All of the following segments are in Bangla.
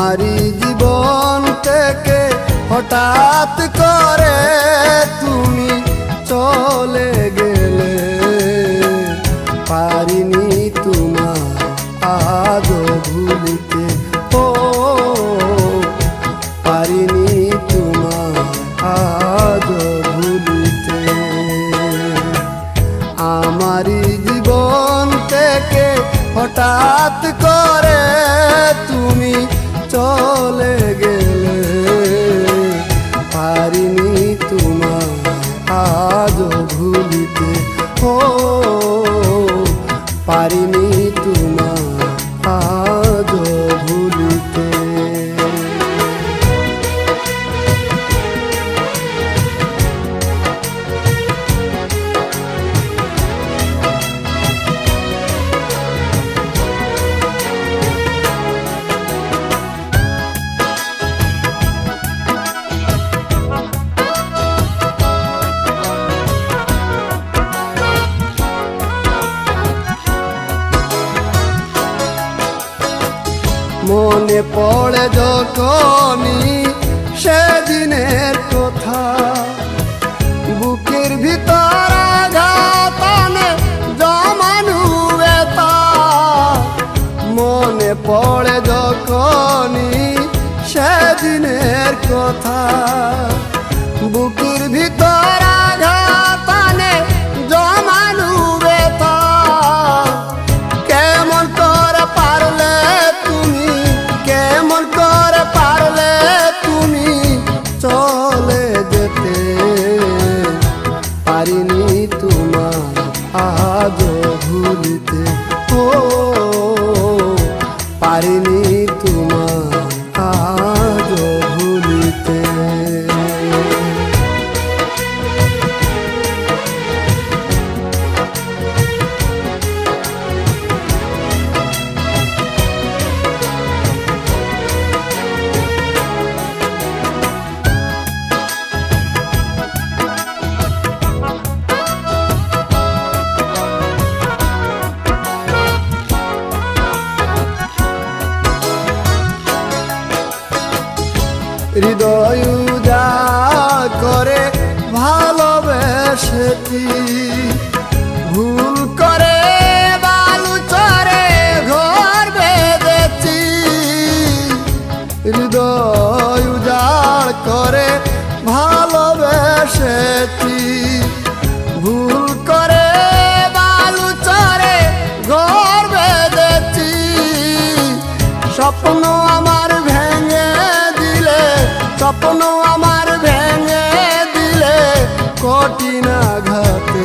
আমারি জীবন থেকে হঠাৎ করে তুমি চলে গেলে, পারিনি তোমার আজও ভুলিতে, ও পারিনি তোমার আজও ভুলিতে। আমারি জীবন থেকে হঠাৎ করে তুমি চলে গেলে, পারিনি তোমার আজও ভুলিতে, ও পারিনি তোমার আজও ভুলিতে। মনে পড়ে যখনই সেদিনের কথা, বুকের ভিতর আঘাত আনে জমানো ব্যথা। মনে পড়ে যখনই সেদিনের কথা, বুকের ভিতর আঘাত আনে জমানো ব্যথা। কেমন করে পারলে তুমি, কেমন করে পারলে তুমি চলে যেতে, পারিনি তোমার আজও ভুলিতে, ও পারিনি তোমার আজও ভুলিতে। হৃদয় উজাড় করে ভালোবেসেছি, ভুল করে বালু চরে ঘর বেঁধেছি। হৃদয় উজাড় করে ভালোবেসেছি, ভুল করে বালু চরে ঘর বেঁধেছি। স্বপ্ন আমার ভেঙে দিলে, স্বপ্ন আমার ভেঙে দিলে কঠিন আঘাতে,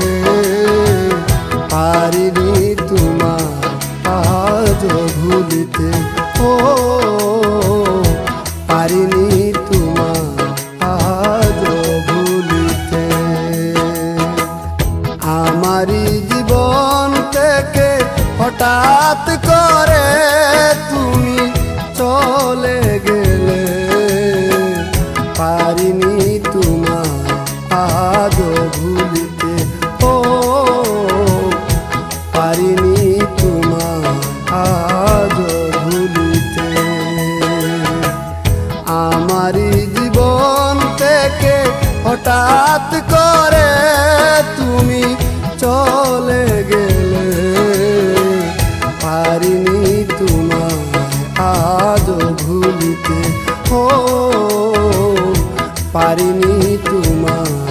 পারিনি তোমার আজও ভুলিতে, ও পারিনি তোমার আজও ভুলিতে। আমারি জীবন থেকে হঠাৎ করে তুমি চলে গেলে, পারিনি তোমার আজও ভুলিতে, ও পারিনি তোমার আজও ভুলিতে। আমারি জীবন থেকে হঠাৎ করে তুমি চলে গেলে, পারিনি তোমার আজও ভুলিতে, ও পারিনি তোমার